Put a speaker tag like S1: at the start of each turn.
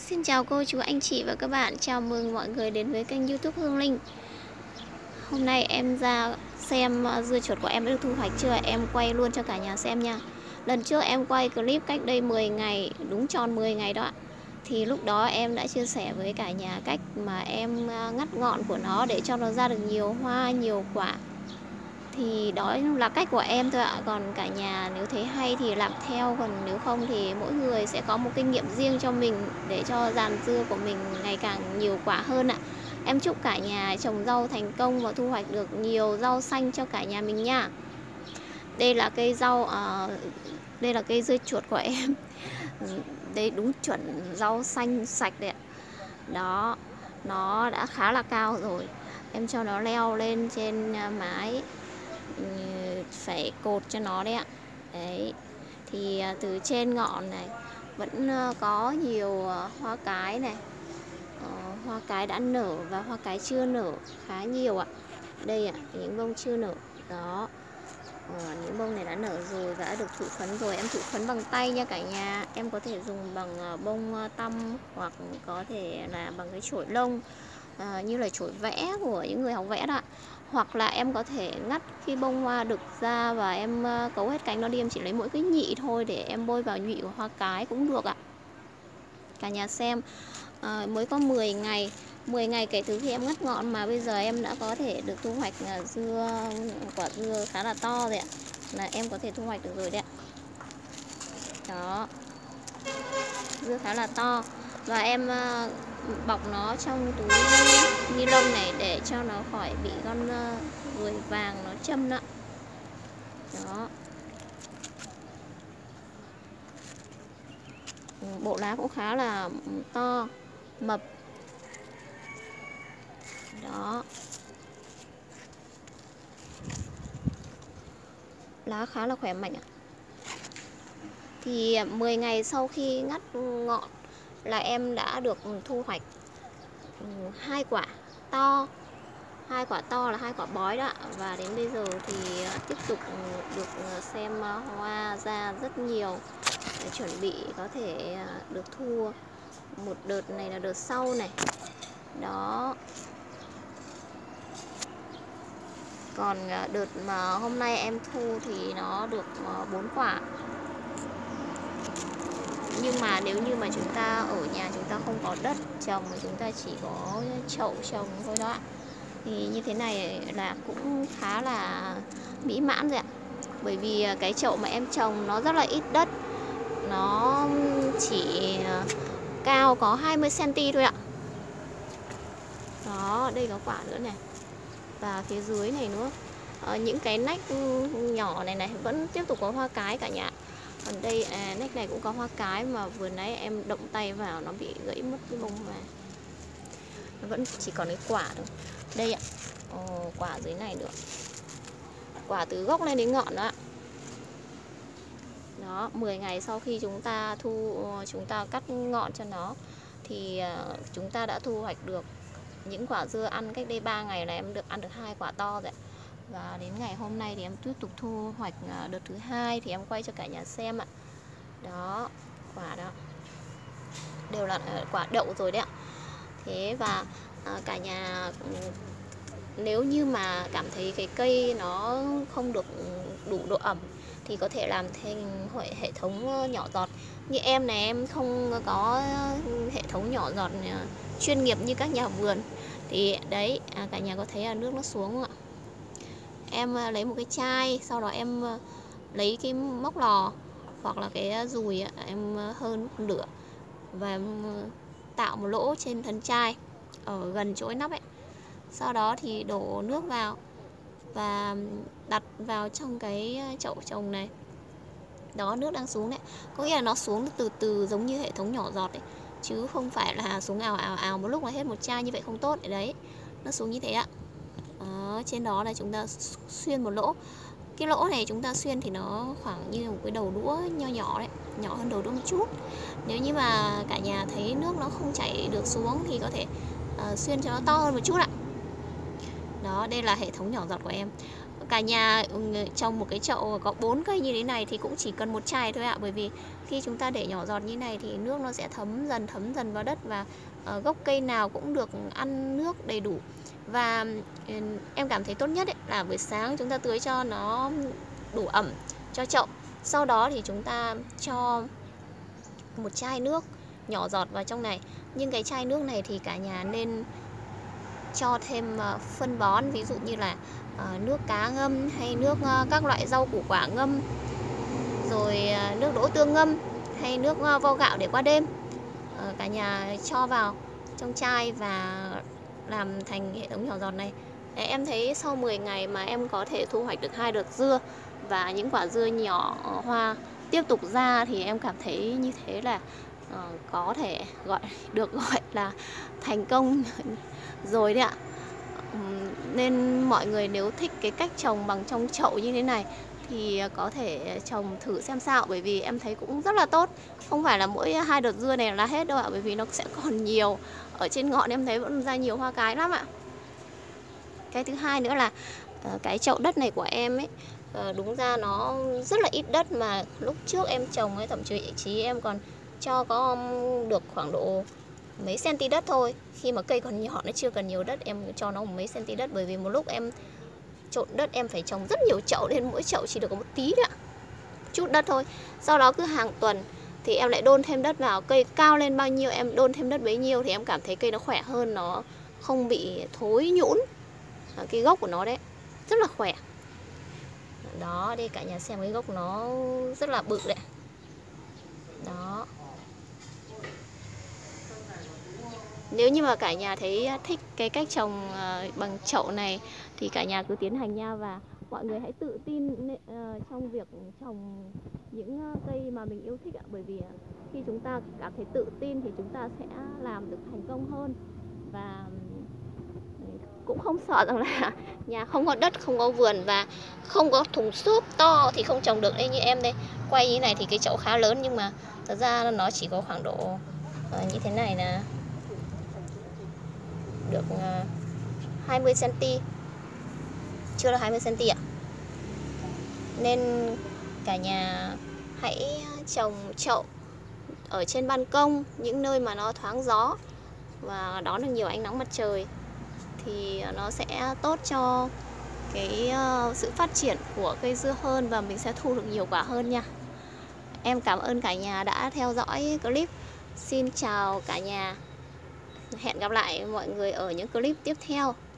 S1: Xin chào cô chú anh chị và các bạn, chào mừng mọi người đến với kênh YouTube Hương Linh. Hôm nay em ra xem dưa chuột của em đã được thu hoạch chưa, em quay luôn cho cả nhà xem nha. Lần trước em quay clip cách đây 10 ngày, đúng tròn 10 ngày đó ạ. Thì lúc đó em đã chia sẻ với cả nhà cách mà em ngắt ngọn của nó để cho nó ra được nhiều hoa, nhiều quả. Thì đó là cách của em thôi ạ. Còn cả nhà nếu thấy hay thì làm theo, còn nếu không thì mỗi người sẽ có một kinh nghiệm riêng cho mình để cho giàn dưa của mình ngày càng nhiều quả hơn ạ. Em chúc cả nhà trồng rau thành công và thu hoạch được nhiều rau xanh cho cả nhà mình nha. Đây là cây rau, đây là cây dưa chuột của em. Đây đúng chuẩn rau xanh sạch đấy ạ. Đó, nó đã khá là cao rồi. Em cho nó leo lên trên mái, phải cột cho nó đấy ạ. Đấy, thì từ trên ngọn này vẫn có nhiều hoa cái này, hoa cái đã nở và hoa cái chưa nở khá nhiều ạ. Đây ạ, những bông chưa nở đó. Những bông này đã nở rồi và đã được thụ phấn rồi. Em thụ phấn bằng tay nha cả nhà. Em có thể dùng bằng bông tăm hoặc có thể là bằng cái chổi lông, như là chổi vẽ của những người học vẽ đó ạ. Hoặc là em có thể ngắt cái bông hoa đực ra và em cấu hết cánh nó đi. Em chỉ lấy mỗi cái nhị thôi để em bôi vào nhụy của hoa cái cũng được ạ. Cả nhà xem, mới có 10 ngày kể từ khi em ngắt ngọn mà bây giờ em đã có thể được thu hoạch quả dưa khá là to rồi ạ. Là em có thể thu hoạch được rồi đấy ạ. Đó, dưa khá là to. Và em bọc nó trong túi ni lông này để cho nó khỏi bị con ruồi vàng nó châm đó. Đó, bộ lá cũng khá là to, mập. Đó, lá khá là khỏe mạnh ạ. Thì 10 ngày sau khi ngắt ngọn là em đã được thu hoạch 2 quả to. 2 quả to là 2 quả bói đó. Và đến bây giờ thì tiếp tục được xem hoa ra rất nhiều để chuẩn bị có thể được thu một đợt này là đợt sau này. Đó. Còn đợt mà hôm nay em thu thì nó được 4 quả. Nhưng mà nếu như mà chúng ta ở nhà chúng ta không có đất trồng mà chúng ta chỉ có chậu trồng thôi đó, thì như thế này là cũng khá là mỹ mãn rồi ạ. Bởi vì cái chậu mà em trồng nó rất là ít đất, nó chỉ cao có 20 cm thôi ạ. Đó, đây có quả nữa này. Và phía dưới này nữa, những cái nách nhỏ này vẫn tiếp tục có hoa cái cả nhà. Còn đây nách này cũng có hoa cái mà vừa nãy em động tay vào nó bị gãy mất cái bông hoa. Nó vẫn chỉ còn cái quả thôi. Đây ạ, quả dưới này nữa. Quả từ gốc lên đến ngọn đó ạ. Đó, 10 ngày sau khi chúng ta cắt ngọn cho nó thì chúng ta đã thu hoạch được những quả dưa ăn cách đây 3 ngày là em ăn được 2 quả to rồi. Và đến ngày hôm nay thì em tiếp tục thu hoạch đợt thứ 2 thì em quay cho cả nhà xem ạ. Đó, quả đó đều là quả đậu rồi đấy ạ. Thế và cả nhà nếu như mà cảm thấy cái cây nó không được đủ độ ẩm thì có thể làm thành hệ thống nhỏ giọt. Như em này, em không có hệ thống nhỏ giọt chuyên nghiệp như các nhà vườn. Thì đấy, cả nhà có thấy là nước nó xuống không ạ? Em lấy một cái chai, sau đó em lấy cái móc lò hoặc là cái dùi em hơ lửa và em tạo một lỗ trên thân chai ở gần chỗ nắp ấy. Sau đó thì đổ nước vào và đặt vào trong cái chậu trồng này. Đó, nước đang xuống đấy. Có nghĩa là nó xuống từ từ giống như hệ thống nhỏ giọt ấy, chứ không phải là xuống ào một lúc là hết một chai, như vậy không tốt. Đấy, nó xuống như thế ạ. Trên đó là chúng ta xuyên một lỗ. Cái lỗ này chúng ta xuyên thì nó khoảng như một cái đầu đũa nho nhỏ đấy, nhỏ hơn đầu đũa một chút. Nếu như mà cả nhà thấy nước nó không chảy được xuống thì có thể xuyên cho nó to hơn một chút ạ. Đó, đây là hệ thống nhỏ giọt của em. cả nhà trồng một cái chậu có 4 cây như thế này thì cũng chỉ cần một chai thôi ạ. Bởi vì khi chúng ta để nhỏ giọt như này thì nước nó sẽ thấm dần vào đất, và gốc cây nào cũng được ăn nước đầy đủ. Và em cảm thấy tốt nhất là buổi sáng chúng ta tưới cho nó đủ ẩm cho chậu. Sau đó thì chúng ta cho một chai nước nhỏ giọt vào trong này. Nhưng cái chai nước này thì cả nhà nên cho thêm phân bón, ví dụ như là nước cá ngâm, hay nước các loại rau củ quả ngâm, rồi nước đỗ tương ngâm, hay nước vo gạo để qua đêm. Cả nhà cho vào trong chai và làm thành hệ thống nhỏ giọt này. Em thấy sau 10 ngày mà em có thể thu hoạch được 2 đợt dưa, và những quả dưa nhỏ hoa tiếp tục ra, thì em cảm thấy như thế là có thể gọi là thành công rồi đấy ạ. Nên mọi người nếu thích cái cách trồng bằng trong chậu như thế này thì có thể trồng thử xem sao, bởi vì em thấy cũng rất là tốt. Không phải là mỗi 2 đợt dưa này là hết đâu ạ, bởi vì nó sẽ còn nhiều. Ở trên ngọn em thấy vẫn ra nhiều hoa cái lắm ạ. Cái thứ hai nữa là cái chậu đất này của em ấy, đúng ra nó rất là ít đất, mà lúc trước em trồng ấy, thậm chí em còn cho có được khoảng độ mấy cm đất thôi. Khi mà cây còn nhỏ, nó chưa cần nhiều đất, em cho nó mấy cm đất. Bởi vì một lúc em trộn đất em phải trồng rất nhiều chậu, nên mỗi chậu chỉ được có một tí nữa, chút đất thôi. Sau đó cứ hàng tuần thì em lại đôn thêm đất vào. Cây cao lên bao nhiêu em đôn thêm đất bấy nhiêu, thì em cảm thấy cây nó khỏe hơn, nó không bị thối nhũn. Cái gốc của nó đấy rất là khỏe. Đó, đây cả nhà xem cái gốc nó rất là bự đấy. Đó. Nếu như mà cả nhà thấy thích cái cách trồng bằng chậu này thì cả nhà cứ tiến hành nha. Và mọi người hãy tự tin trong việc trồng những cây mà mình yêu thích ạ. Bởi vì khi chúng ta cảm thấy tự tin thì chúng ta sẽ làm được thành công hơn. Và cũng không sợ rằng là nhà không có đất, không có vườn và không có thùng xốp to thì không trồng được. Đây như em đây, quay như này thì cái chậu khá lớn, nhưng mà thật ra nó chỉ có khoảng độ như thế này là được 20 cm, chưa được 20 cm ạ. Nên cả nhà hãy trồng chậu ở trên ban công, những nơi mà nó thoáng gió và đón được nhiều ánh nắng mặt trời, thì nó sẽ tốt cho cái sự phát triển của cây dưa hơn, và mình sẽ thu được nhiều quả hơn nha. Em cảm ơn cả nhà đã theo dõi clip. Xin chào cả nhà. Hẹn gặp lại mọi người ở những clip tiếp theo.